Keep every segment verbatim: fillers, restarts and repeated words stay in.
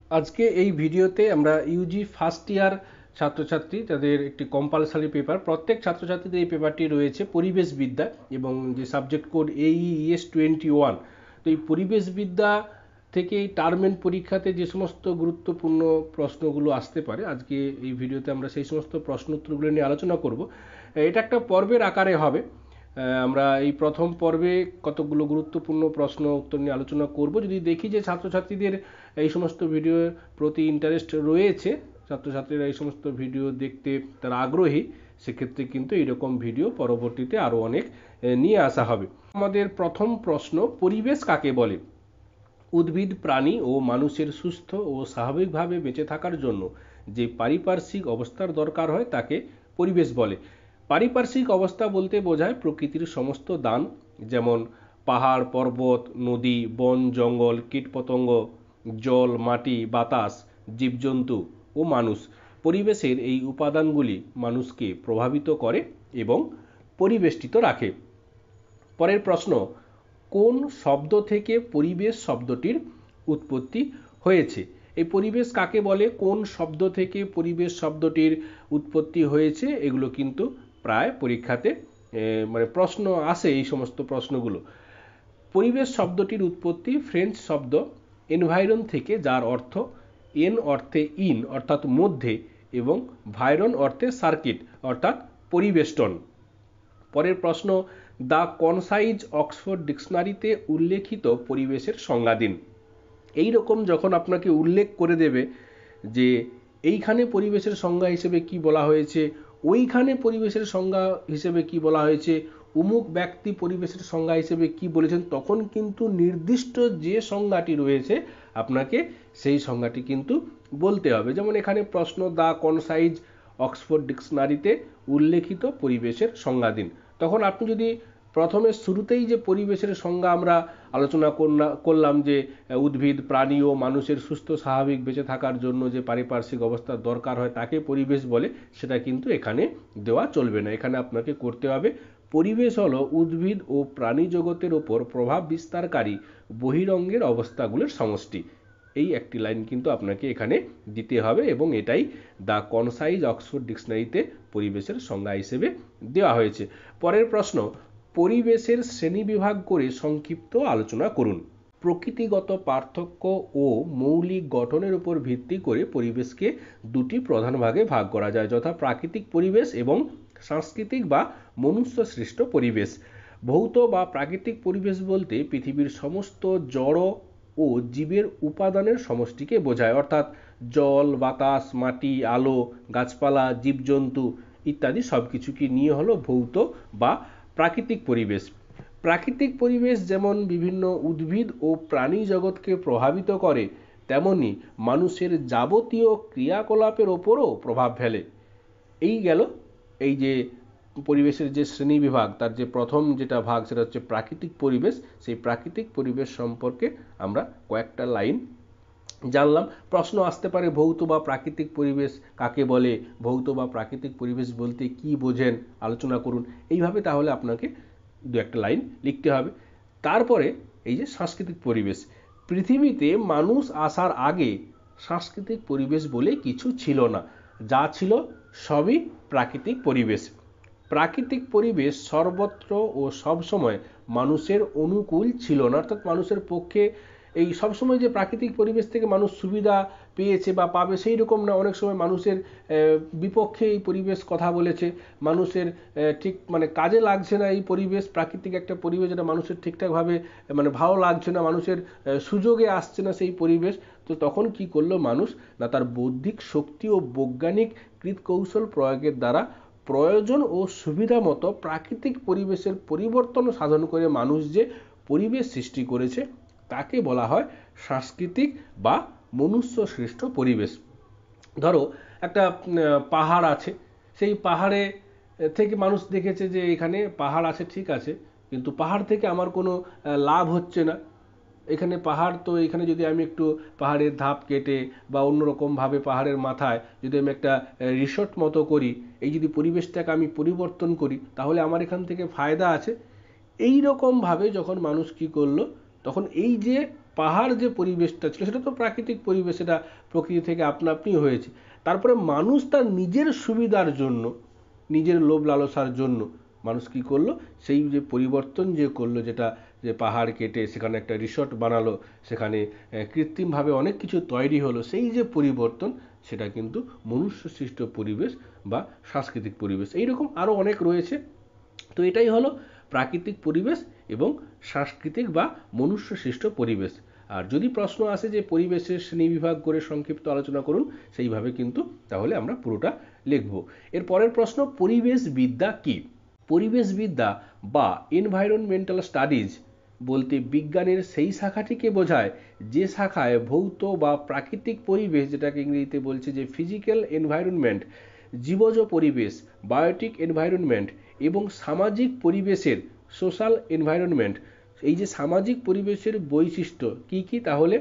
আজকে এই ভিডিওতে আমরা ইউজি ফার্স্ট ইয়ার ছাত্রছাত্রী যাদের একটি কম্পালসারি পেপার, প্রত্যেক ছাত্রছাত্রীদের এই পেপারটি রয়েছে পরিবেশবিদ্যা এবং যে subject code A E E S twenty one. তো এই পরিবেশবিদ্যা থেকে এই টার্মেন্ট পরীক্ষাতে যে সমস্ত গুরুত্বপূর্ণ প্রশ্নগুলো আসতে পারে, আজকে এই ভিডিওতে আমরা সেই সমস্ত প্রশ্ন উত্তরগুলো নিয়ে আলোচনা করব। এটা একটা পর্বের আকারে হবে। আমরা এই প্রথম পর্বে কতগুলো গুরুত্বপূর্ণ প্রশ্ন উত্তর নিয়ে আলোচনা করব। যদি দেখি যে ছাত্রছাত্রীদের এই সমস্ত ভিডিওর প্রতি ইন্টারেস্ট রয়েছে, ছাত্রছাত্রীরা এই সমস্ত ভিডিও দেখতে তারা আগ্রহী, সেক্ষেত্রে কিন্তু এইরকম ভিডিও পরবর্তীতে আরও অনেক নিয়ে আসা হবে। আমাদের প্রথম প্রশ্ন, পরিবেশ কাকে বলে? উদ্ভিদ, প্রাণী ও মানুষের সুস্থ ও স্বাভাবিকভাবে বেঁচে থাকার জন্য যে পারিপার্শ্বিক অবস্থার দরকার হয় তাকে পরিবেশ বলে। পারিপার্শ্বিক অবস্থা বলতে বোঝায় প্রকৃতির সমস্ত দান, যেমন পাহাড়, পর্বত, নদী, বন, জঙ্গল, কীটপতঙ্গ, জল, মাটি, বাতাস, জীবজন্তু ও মানুষ। পরিবেশের এই উপাদানগুলি মানুষকে প্রভাবিত করে এবং পরিবেষ্টিত রাখে। পরের প্রশ্ন, কোন শব্দ থেকে পরিবেশ শব্দটির উৎপত্তি হয়েছে? এই পরিবেশ কাকে বলে, কোন শব্দ থেকে পরিবেশ শব্দটির উৎপত্তি হয়েছে, এগুলো কিন্তু প্রায় পরীক্ষাতে মানে প্রশ্ন আসে। এই সমস্ত প্রশ্নগুলো, পরিবেশ শব্দটির উৎপত্তি ফ্রেঞ্চ শব্দ এনভায়রন থেকে, যার অর্থ এন অর্থে ইন অর্থাৎ মধ্যে এবং ভাইরন অর্থে সার্কিট অর্থাৎ পরিবেষ্টন। পরের প্রশ্ন, দ্য কনসাইজ অক্সফোর্ড ডিকশনারিতে উল্লেখিত পরিবেশের সংজ্ঞা দিন। এই রকম যখন আপনাকে উল্লেখ করে দেবে যে এইখানে পরিবেশের সংজ্ঞা হিসেবে কি বলা হয়েছে, ওইখানে পরিবেশের সংজ্ঞা হিসেবে কি বলা হয়েছে, অমুক ব্যক্তি পরিবেশের সংজ্ঞা হিসেবে কি বলেছেন, তখন কিন্তু নির্দিষ্ট যে সংজ্ঞাটি রয়েছে আপনাকে সেই সংজ্ঞাটি কিন্তু বলতে হবে। যেমন এখানে প্রশ্ন, দ্য কনসাইজ অক্সফোর্ড ডিকশনারিতে উল্লেখিত পরিবেশের সংজ্ঞা দিন। তখন আপনি যদি প্রথমে শুরুতেই যে পরিবেশের সংজ্ঞা আমরা আলোচনা করলাম যে উদ্ভিদ, প্রাণী ও মানুষের সুস্থ স্বাভাবিক বেঁচে থাকার জন্য যে পারিপার্শ্বিক অবস্থার দরকার হয় তাকে পরিবেশ বলে, সেটা কিন্তু এখানে দেওয়া চলবে না। এখানে আপনাকে করতে হবে, পরিবেশ হলো উদ্ভিদ ও প্রাণী জগতের ওপর প্রভাব বিস্তারকারী বহিরঙ্গের অবস্থাগুলোর সমষ্টি। এই একটি লাইন কিন্তু আপনাকে এখানে দিতে হবে এবং এটাই দ্য কনসাইজ অক্সফোর্ড ডিকশনারিতে পরিবেশের সংজ্ঞা হিসেবে দেওয়া হয়েছে। পরের প্রশ্ন, পরিবেশের শ্রেণীবিভাগ করে সংক্ষিপ্ত আলোচনা করুন। প্রকৃতিগত পার্থক্য ও মৌলিক গঠনের উপর ভিত্তি করে পরিবেশকে দুটি প্রধান ভাগে ভাগ করা যায়, যথা প্রাকৃতিক পরিবেশ এবং সাংস্কৃতিক বা মনুষ্য সৃষ্ট পরিবেশ। ভৌত বা প্রাকৃতিক পরিবেশ বলতে পৃথিবীর সমস্ত জড় ও জীবের উপাদানের সমষ্টিকে বোঝায়, অর্থাৎ জল, বাতাস, মাটি, আলো, গাছপালা, জীবজন্তু ইত্যাদি সবকিছুকে নিয়ে হলো ভৌত বা প্রাকৃতিক পরিবেশ। প্রাকৃতিক পরিবেশ যেমন বিভিন্ন উদ্ভিদ ও প্রাণী জগৎকে প্রভাবিত করে, তেমনি মানুষের যাবতীয় ক্রিয়াকলাপের ওপরও প্রভাব ফেলে। এই গেল এই যে পরিবেশের যে শ্রেণী বিভাগ, তার যে প্রথম যেটা ভাগ সেটা হচ্ছে প্রাকৃতিক পরিবেশ। সেই প্রাকৃতিক পরিবেশ সম্পর্কে আমরা কয়েকটা লাইন জানলাম। প্রশ্ন আসতে পারে, ভৌত বা প্রাকৃতিক পরিবেশ কাকে বলে, ভৌত বা প্রাকৃতিক পরিবেশ বলতে কি বোঝেন, আলোচনা করুন। এইভাবে তাহলে আপনাকে দু একটা লাইন লিখতে হবে। তারপরে এই যে সাংস্কৃতিক পরিবেশ, পৃথিবীতে মানুষ আসার আগে সাংস্কৃতিক পরিবেশ বলে কিছু ছিল না, যা ছিল সবই প্রাকৃতিক পরিবেশ। প্রাকৃতিক পরিবেশ সর্বত্র ও সবসময় মানুষের অনুকূল ছিল না, অর্থাৎ মানুষের পক্ষে এই সবসময় যে প্রাকৃতিক পরিবেশ থেকে মানুষ সুবিধা পেয়েছে বা পাবে সেই রকম না। অনেক সময় মানুষের বিপক্ষে এই পরিবেশ কথা বলেছে, মানুষের ঠিক মানে কাজে লাগছে না এই পরিবেশ, প্রাকৃতিক একটা পরিবেশ যেটা মানুষের ঠিকঠাকভাবে মানে ভালো লাগছে না, মানুষের সুযোগে আসছে না সেই পরিবেশ। তো তখন কি করলো মানুষ না, তার বৌদ্ধিক শক্তি ও বৈজ্ঞানিক কৃতকৌশল প্রয়োগের দ্বারা প্রয়োজন ও সুবিধা মতো প্রাকৃতিক পরিবেশের পরিবর্তন সাধন করে মানুষ যে পরিবেশ সৃষ্টি করেছে তাকে বলা হয় সাংস্কৃতিক বা মনুষ্য সৃষ্ট পরিবেশ। ধরো একটা পাহাড় আছে, সেই পাহাড়ে থেকে মানুষ দেখেছে যে এখানে পাহাড় আছে, ঠিক আছে, কিন্তু পাহাড় থেকে আমার কোনো লাভ হচ্ছে না। এখানে পাহাড়, তো এখানে যদি আমি একটু পাহাড়ের ধাপ কেটে বা অন্যরকমভাবে পাহাড়ের মাথায় যদি আমি একটা রিসোর্ট মতো করি, এই যদি পরিবেশটাকে আমি পরিবর্তন করি তাহলে আমার এখান থেকে ফায়দা আছে। এই রকমভাবে যখন মানুষ কি করলো, তখন এই যে পাহাড় যে পরিবেশটা ছিল সেটা তো প্রাকৃতিক পরিবেশ, সেটা প্রকৃতি থেকে আপনা আপনি হয়েছে। তারপরে মানুষ তার নিজের সুবিধার জন্য, নিজের লোভ লালসার জন্য মানুষ কি করলো, সেই যে পরিবর্তন যে করলো, যেটা যে পাহাড় কেটে সেখানে একটা রিসর্ট বানালো, সেখানে কৃত্রিমভাবে অনেক কিছু তৈরি হলো, সেই যে পরিবর্তন সেটা কিন্তু মনুষ্য সৃষ্ট পরিবেশ বা সাংস্কৃতিক পরিবেশ। এইরকম আরও অনেক রয়েছে। তো এটাই হলো প্রাকৃতিক পরিবেশ এবং সাংস্কৃতিক বা মনুষ্য সৃষ্ট পরিবেশ। আর যদি প্রশ্ন আসে যে পরিবেশের শ্রেণীবিভাগ করে সংক্ষিপ্ত আলোচনা করুন, সেইভাবে কিন্তু তাহলে আমরা পুরোটা লিখব। এর পরের প্রশ্ন, পরিবেশবিদ্যা কি? পরিবেশবিদ্যা বা এনভায়রনমেন্টাল স্টাডিজ বলতে বিজ্ঞানের সেই শাখাটিকে বোঝায় যে শাখায় ভৌত বা প্রাকৃতিক পরিবেশ, যেটাকে ইংরেজিতে বলছে যে ফিজিক্যাল এনভায়রনমেন্ট, জীবজ পরিবেশ বায়োটিক এনভায়রনমেন্ট এবং সামাজিক পরিবেশের সোশ্যাল এনভায়রনমেন্ট, এই যে সামাজিক পরিবেশের বৈশিষ্ট্য কি কি, তাহলে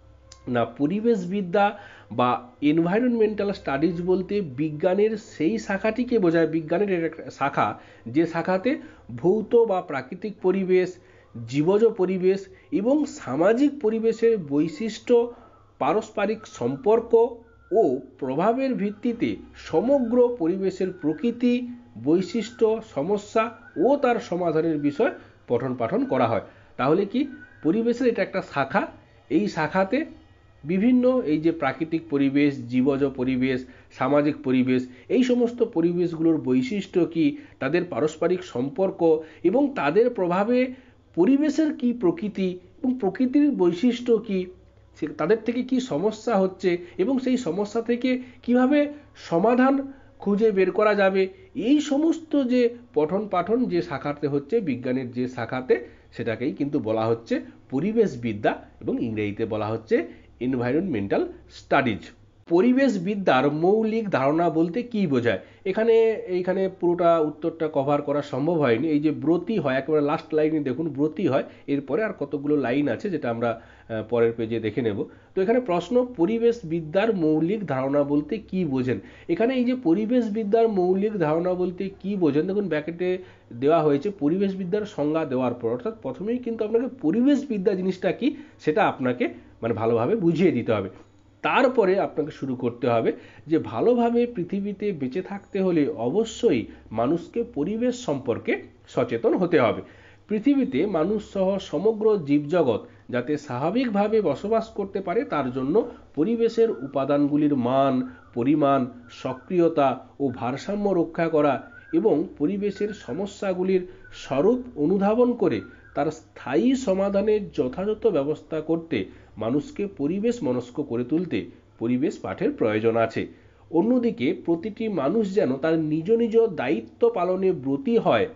না পরিবেশবিদ্যা বা এনভায়রনমেন্টাল স্টাডিজ বলতে বিজ্ঞানের সেই শাখাটিকে বোঝায়, বিজ্ঞানের একটা শাখা যে শাখাতে ভৌত বা প্রাকৃতিক পরিবেশ, জীবজ পরিবেশ এবং সামাজিক পরিবেশের বৈশিষ্ট্য, পারস্পরিক সম্পর্ক ও প্রভাবের ভিত্তিতে সমগ্র পরিবেশের প্রকৃতি, বৈশিষ্ট্য, সমস্যা ও তার সমাধানের বিষয় পঠন পাঠন করা হয়। তাহলে কি পরিবেশের এটা একটা শাখা, এই শাখাতে বিভিন্ন এই যে প্রাকৃতিক পরিবেশ, জীবজ পরিবেশ, সামাজিক পরিবেশ, এই সমস্ত পরিবেশগুলোর বৈশিষ্ট্য কি, তাদের পারস্পরিক সম্পর্ক এবং তাদের প্রভাবে পরিবেশের কি প্রকৃতি এবং প্রকৃতির বৈশিষ্ট্য কি, তাদের থেকে কি সমস্যা হচ্ছে এবং সেই সমস্যা থেকে কিভাবে সমাধান খুঁজে বের করা যাবে, এই সমস্ত যে পঠন পাঠন যে শাখাতে হচ্ছে, বিজ্ঞানের যে শাখাতে, সেটাকেই কিন্তু বলা হচ্ছে পরিবেশবিদ্যা এবং ইংরেজিতে বলা হচ্ছে এনভায়রনমেন্টাল স্টাডিজ। পরিবেশবিদ্যার মৌলিক ধারণা বলতে কি বোঝায়? এখানে এইখানে পুরোটা উত্তরটা কভার করা সম্ভব হয়নি। এই যে ব্রতি হয়, একেবারে লাস্ট লাইনে দেখুন ব্রতি হয়, এরপরে আর কতগুলো লাইন আছে যেটা আমরা পরের পেজে দেখে নেব। তো এখানে প্রশ্ন, পরিবেশবিদ্যার মৌলিক ধারণা বলতে কি বোঝেন? এখানে এই যে পরিবেশবিদ্যার মৌলিক ধারণা বলতে কি বোঝেন, দেখুন ব্র্যাকেটে দেওয়া হয়েছে পরিবেশবিদ্যার সংজ্ঞা দেওয়ার পর, অর্থাৎ প্রথমেই কিন্তু আপনাকে পরিবেশবিদ্যা জিনিসটা কি সেটা আপনাকে মানে ভালোভাবে বুঝিয়ে দিতে হবে। তারপরে আপনাকে শুরু করতে হবে যে ভালোভাবে পৃথিবীতে বেঁচে থাকতে হলে অবশ্যই মানুষকে পরিবেশ সম্পর্কে সচেতন হতে হবে। পৃথিবীতে মানুষ সহ সমগ্র জীবজগৎ যাতে স্বাভাবিকভাবে বসবাস করতে পারে, তার জন্য পরিবেশের উপাদানগুলির মান, পরিমাণ, সক্রিয়তা ও ভারসাম্য রক্ষা করা এবং পরিবেশের সমস্যাগুলির স্বরূপ অনুধাবন করে তার স্থায়ী সমাধানের যথাযথ ব্যবস্থা করতে মানুষকে পরিবেশ মনস্ক করে তুলতে পরিবেশ পাঠের প্রয়োজন আছে। অন্যদিকে প্রতিটি মানুষ যেন তার নিজ নিজ দায়িত্ব পালনে ব্রতী হয়।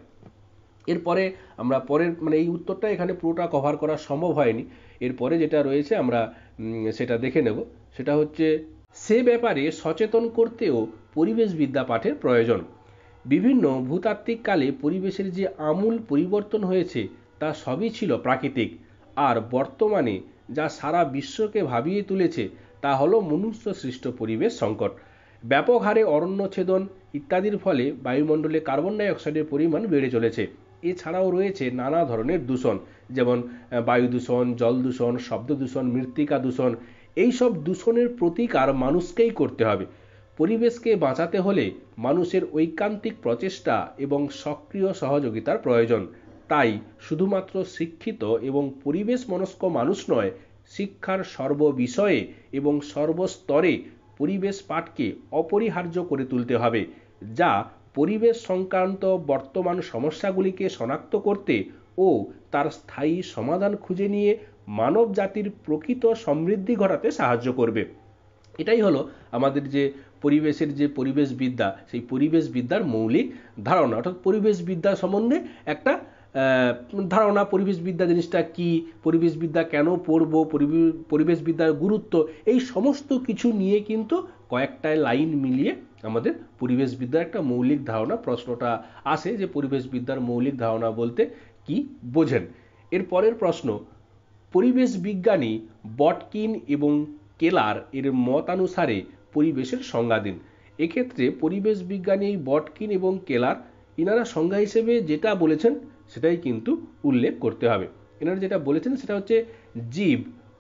এরপরে আমরা পরের মানে এই উত্তরটা এখানে পুরোটা কভার করা সম্ভব হয়নি, এরপরে যেটা রয়েছে আমরা সেটা দেখে নেব। সেটা হচ্ছে সে ব্যাপারে সচেতন করতেও পরিবেশবিদ্যা পাঠের প্রয়োজন। বিভিন্ন ভূতাত্ত্বিক কালে পরিবেশের যে আমূল পরিবর্তন হয়েছে তা সবই ছিল প্রাকৃতিক, আর বর্তমানে যা সারা বিশ্বকে ভাবিয়ে তুলেছে তা হলো মনুষ্য সৃষ্ট পরিবেশ সংকট। ব্যাপক হারে অরণ্যছেদন ইত্যাদির ফলে বায়ুমণ্ডলে কার্বন ডাই অক্সাইডের পরিমাণ বেড়ে চলেছে। এছাড়াও রয়েছে নানা ধরনের দূষণ, যেমন বায়ু দূষণ, জল দূষণ, শব্দ দূষণ, মৃত্তিকা দূষণ। এই সব দূষণের প্রতিকার মানুষকেই করতে হবে। পরিবেশকে বাঁচাতে হলে মানুষের ঐকান্তিক প্রচেষ্টা এবং সক্রিয় সহযোগিতার প্রয়োজন। তাই শুধুমাত্র শিক্ষিত এবং পরিবেশ মনস্ক মানুষ নয়, শিক্ষার সর্ববিষয়ে এবং সর্বস্তরে পরিবেশ পাঠকে অপরিহার্য করে তুলতে হবে, যা পরিবেশ সংক্রান্ত বর্তমান সমস্যাগুলিকে শনাক্ত করতে ও তার স্থায়ী সমাধান খুঁজে নিয়ে মানব জাতির প্রকৃত সমৃদ্ধি ঘটাতে সাহায্য করবে। এটাই হলো আমাদের যে পরিবেশের যে পরিবেশবিদ্যা, সেই পরিবেশবিদ্যার মৌলিক ধারণা, অর্থাৎ পরিবেশবিদ্যা সম্বন্ধে একটা ধারণা, পরিবেশবিদ্যা জিনিসটা কি, পরিবেশবিদ্যা কেন পড়বো, পরিবেশবিদ্যার গুরুত্ব, এই সমস্ত কিছু নিয়ে কিন্তু কয়েকটা লাইন মিলিয়ে আমাদের পরিবেশবিদ্যার একটা মৌলিক ধারণা প্রশ্নটা আসে যে পরিবেশবিদ্যার মৌলিক ধারণা বলতে কি বোঝেন। এর পরের প্রশ্ন, পরিবেশ বিজ্ঞানী বটকিন এবং কেলার এর মতানুসারে পরিবেশের সংজ্ঞা দিন। এক্ষেত্রে পরিবেশ বিজ্ঞানী বটকিন এবং কেলার ইনারা সংজ্ঞা হিসেবে যেটা বলেছেন সেটাই কিন্তু উল্লেখ করতে হবে। এনারা যেটা বলেছেন সেটা হচ্ছে জীব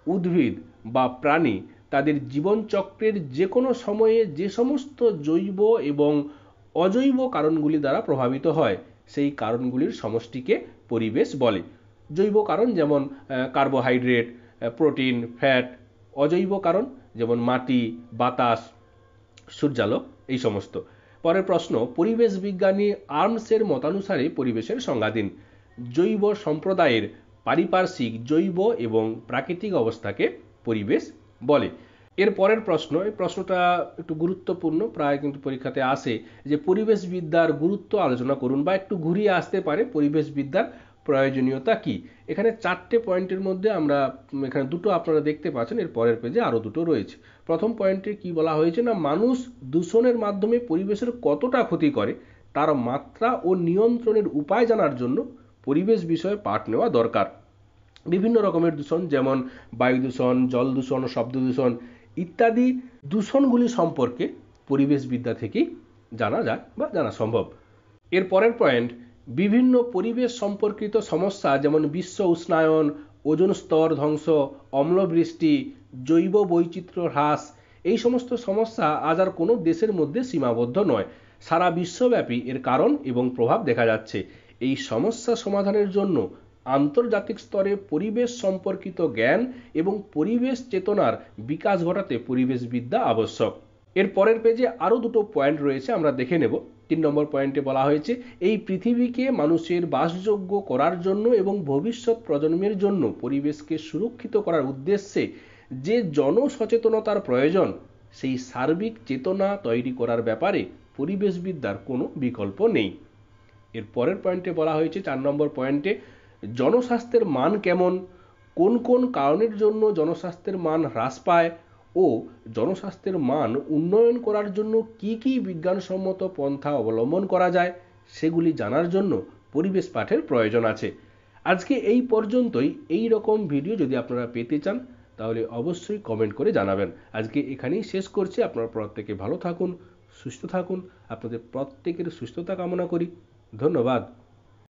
উদ্ভিদ বা প্রাণী তাদের জীবনচক্রের যে কোনো সময়ে যে সমস্ত জৈব এবং অজৈব কারণগুলি দ্বারা প্রভাবিত হয় সেই কারণগুলির সমষ্টিকে পরিবেশ বলে। জৈব কারণ যেমন কার্বোহাইড্রেট, প্রোটিন, ফ্যাট। অজৈব কারণ যেমন মাটি, বাতাস, সূর্যালোক, এই সমস্ত। পরের প্রশ্ন, পরিবেশ বিজ্ঞানী আর্মসের মতানুসারে পরিবেশের সংজ্ঞা দিন। জৈব সম্প্রদায়ের পারিপার্শ্বিক, জৈব এবং প্রাকৃতিক অবস্থাকে পরিবেশ বলে। এর পরের প্রশ্ন, এই প্রশ্নটা একটু গুরুত্বপূর্ণ, প্রায় কিন্তু পরীক্ষাতে আসে, যে পরিবেশবিদ্যার গুরুত্ব আলোচনা করুন, বা একটু ঘুরিয়ে আসতে পারে পরিবেশবিদ্যার প্রয়োজনীয়তা কি। এখানে চারটে পয়েন্টের মধ্যে আমরা এখানে দুটো আপনারা দেখতে পাচ্ছেন, এর পরের পেজে আরো দুটো রয়েছে। প্রথম পয়েন্টে কি বলা হয়েছে না, মানুষ দূষণের মাধ্যমে পরিবেশের কতটা ক্ষতি করে তার মাত্রা ও নিয়ন্ত্রণের উপায় জানার জন্য পরিবেশ বিষয়ে পাঠ নেওয়া দরকার। বিভিন্ন রকমের দূষণ যেমন বায়ু দূষণ, জল দূষণ, শব্দ দূষণ ইত্যাদি দূষণগুলি সম্পর্কে পরিবেশবিদ্যা থেকেই জানা যায় বা জানা সম্ভব। এর পরের পয়েন্ট, বিভিন্ন পরিবেশ সম্পর্কিত সমস্যা যেমন বিশ্ব উষ্ণায়ন, ওজোন স্তর ধ্বংস, অম্লবৃষ্টি, জৈব বৈচিত্র্য হ্রাস, এই সমস্ত সমস্যা আজ আর কোনো দেশের মধ্যে সীমাবদ্ধ নয়, সারা বিশ্বব্যাপী এর কারণ এবং প্রভাব দেখা যাচ্ছে। এই সমস্যা সমাধানের জন্য আন্তর্জাতিক স্তরে পরিবেশ সম্পর্কিত জ্ঞান এবং পরিবেশ চেতনার বিকাশ ঘটাতে পরিবেশবিদ্যা আবশ্যক। এর পরের পেজে আরো দুটো পয়েন্ট রয়েছে, আমরা দেখে নেব। তিন নম্বর পয়েন্টে বলা হয়েছে, এই পৃথিবীকে মানুষের বাসযোগ্য করার জন্য এবং ভবিষ্যৎ প্রজন্মের জন্য পরিবেশকে সুরক্ষিত করার উদ্দেশ্যে যে জনসচেতনতার প্রয়োজন, সেই সার্বিক চেতনা তৈরি করার ব্যাপারে পরিবেশবিদ্যার কোনো বিকল্প নেই। এর পরের পয়েন্টে বলা হয়েছে, চার নম্বর পয়েন্টে, জনস্বাস্থ্যের মান কেমন, কোন কোন কারণের জন্য জনস্বাস্থ্যের মান হ্রাস পায় ও জনস্বাস্থ্যের মান উন্নয়ন করার জন্য কি কি বিজ্ঞানসম্মত পন্থা অবলম্বন করা যায় সেগুলি জানার জন্য পরিবেশ পাঠের প্রয়োজন আছে। আজকে এই পর্যন্তই। এই রকম ভিডিও যদি আপনারা পেতে চান তাহলে অবশ্যই কমেন্ট করে জানাবেন। আজকে এখানেই শেষ করছি। আপনারা প্রত্যেকে ভালো থাকুন, সুস্থ থাকুন। আপনাদের প্রত্যেকের সুস্থতা কামনা করি। ধন্যবাদ।